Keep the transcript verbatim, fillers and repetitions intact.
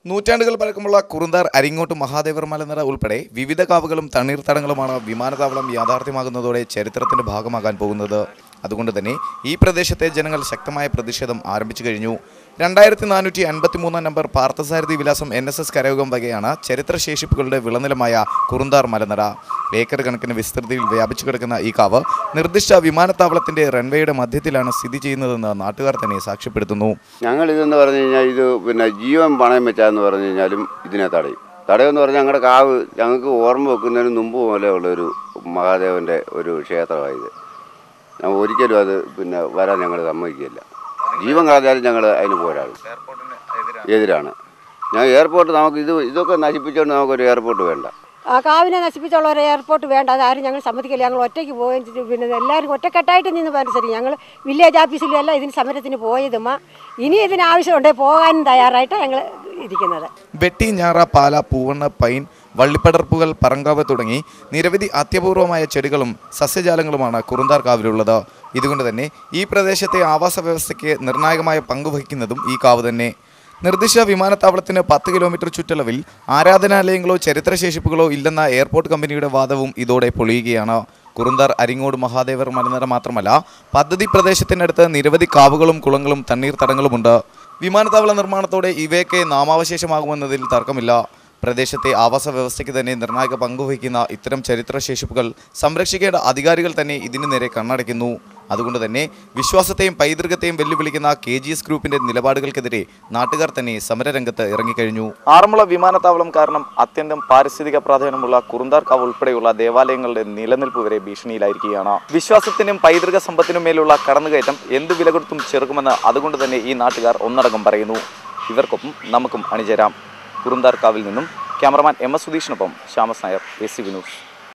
നൂറ്റാണ്ടുകൾ പഴക്കമുള്ള കുറുന്താർ അരിങ്ങോട്ട് മഹാദേവർ മലനിര ഉൾപ്പെടെ വിവിധ കാവുകളും തണ്ണീർത്തടങ്ങളുമാണ് വിമാനത്താവളം യാഥാർത്ഥ്യമാകുന്നതോടെ ചരിത്രത്തിന്റെ ഭാഗമാകാൻ പോകുന്നത്. അതുകൊണ്ട് തന്നെ ഈ പ്രദേശത്തെ ജനങ്ങൾ ശക്തമായ പ്രതിഷേധം ആരംഭിച്ചു കഴിഞ്ഞു. രണ്ടായിരത്തി നാനൂറ്റി അൻപത്തി മൂന്നാം നമ്പർ പാർത്ഥസാരഥി വിലാസം എൻ എസ് എസ് കരയോഗം വകയാണ് ചരിത്രശേഷിപ്പുകളുടെ വിളനിലമായ കുറുന്താർ മലനിര. ഏക്കർ കണക്കിന് വിസ്തൃതിയിൽ വ്യാപിച്ചു കിടക്കുന്ന ഈ കാവ് നിർദ്ദിഷ്ട വിമാനത്താവളത്തിന്റെ റൺവേയുടെ മധ്യത്തിലാണ് സ്ഥിതി ചെയ്യുന്നതെന്ന് നാട്ടുകാർ തന്നെ സാക്ഷ്യപ്പെടുത്തുന്നു. ഞങ്ങൾ ഇതെന്ന് പറഞ്ഞു കഴിഞ്ഞാൽ ഇത് പിന്നെ ജീവൻ പണയം വെച്ചാന്ന് പറഞ്ഞു കഴിഞ്ഞാലും ഇതിനെ തടയും. തടയെന്ന് പറഞ്ഞാൽ ഞങ്ങളുടെ കാവ് ഞങ്ങൾക്ക് ഓർമ്മ വെക്കുന്നതിന് മുമ്പ് പോലെ ഉള്ളൊരു മഹാദേവൻ്റെ ഒരു ക്ഷേത്രമായത്. ഞങ്ങൾ ഒരിക്കലും അത് പിന്നെ വരാൻ ഞങ്ങൾ സമ്മതിക്കില്ല. ജീവൻ കളഞ്ഞാലും ഞങ്ങൾ അതിന് പോരാണ്, എതിരാണ്. ഞാൻ എയർപോർട്ട് നമുക്ക് ഇത് ഇതൊക്കെ നശിപ്പിച്ചുകൊണ്ട് നമുക്കൊരു എയർപോർട്ട് വേണ്ട. ആ കാവിനെ നശിപ്പിച്ചുള്ള ഒരു എയർപോർട്ട് വേണ്ട, അതാരും ഞങ്ങൾ സമ്മതിക്കില്ല. ഞങ്ങൾ ഒറ്റയ്ക്ക് പോയി പിന്നെ എല്ലാവരും ഒറ്റക്കെട്ടായിട്ട് നിന്ന് അനുസരിച്ച് ഞങ്ങൾ വില്ലേജ് ഓഫീസിലും എല്ലാം ഇതിന് സമരത്തിന് പോയതും ഇനി ഇതിന് ആവശ്യമുണ്ടെങ്കിൽ പോകാനും തയ്യാറായിട്ട് ഞങ്ങൾ ഇരിക്കുന്നത്. വെട്ടി, ഞാറ, പാല, പൂവണ്ണ, പൈൻ, വള്ളിപ്പടർപ്പുകൾ, പറങ്കാവ് തുടങ്ങി നിരവധി അത്യപൂർവമായ ചെടികളും സസ്യജാലങ്ങളുമാണ് കുറുന്താർ കാവിലുള്ളത്. ഇതുകൊണ്ട് തന്നെ ഈ പ്രദേശത്തെ ആവാസ വ്യവസ്ഥയ്ക്ക് നിർണായകമായ പങ്ക് വഹിക്കുന്നതും ഈ കാവ് തന്നെ. നിർദ്ദിഷ്ട വിമാനത്താവളത്തിന് പത്ത് കിലോമീറ്റർ ചുറ്റളവിൽ ആരാധനാലയങ്ങളോ ചരിത്രശേഷിപ്പുകളോ ഇല്ലെന്ന എയർപോർട്ട് കമ്പനിയുടെ വാദവും ഇതോടെ പൊളിയുകയാണ്. കുറുന്താർ അരിങ്ങോട് മഹാദേവർ മലനിര മാത്രമല്ല, പദ്ധതി പ്രദേശത്തിനടുത്ത് നിരവധി കാവുകളും കുളങ്ങളും തണ്ണീർത്തടങ്ങളുമുണ്ട്. വിമാനത്താവള നിർമ്മാണത്തോടെ ഇവയൊക്കെ നാമാവശേഷമാകുമെന്നതിൽ തർക്കമില്ല. പ്രദേശത്തെ ആവാസ വ്യവസ്ഥയ്ക്ക് തന്നെ നിർണായക പങ്കുവഹിക്കുന്ന ഇത്തരം ചരിത്രശേഷിപ്പുകൾ സംരക്ഷിക്കേണ്ട അധികാരികൾ തന്നെ ഇതിനു നേരെ കണ്ണടയ്ക്കുന്നു. അതുകൊണ്ട് തന്നെ വിശ്വാസത്തെയും പൈതൃകത്തെയും വെല്ലുവിളിക്കുന്ന കെ ജി എസ് ഗ്രൂപ്പിന്റെ നിലപാടുകൾക്കെതിരെ നാട്ടുകാർ തന്നെ സമരരംഗത്ത് ഇറങ്ങിക്കഴിഞ്ഞു. ആറന്മുള വിമാനത്താവളം കാരണം അത്യന്തം പാരിസ്ഥിതിക പ്രാധാന്യമുള്ള കുറുന്താർ കാവ് ഉൾപ്പെടെയുള്ള ദേവാലയങ്ങളുടെ നിലനിൽപ്പ് വരെ ഭീഷണിയിലായിരിക്കുകയാണ്. വിശ്വാസത്തിനും പൈതൃക സമ്പത്തിനും മേലുള്ള കടന്നുകയറ്റം എന്ത് വില കൊടുത്തും ചെറുക്കുമെന്ന് അതുകൊണ്ട് തന്നെ ഈ നാട്ടുകാർ ഒന്നടങ്കം പറയുന്നു. ഇവർക്കൊപ്പം നമുക്കും അണിചേരാം. കുറുന്താർ കാവിൽ നിന്നും ക്യാമറമാൻ എം എസ് സുധീഷിനൊപ്പം Shyamas Nair, A C V news.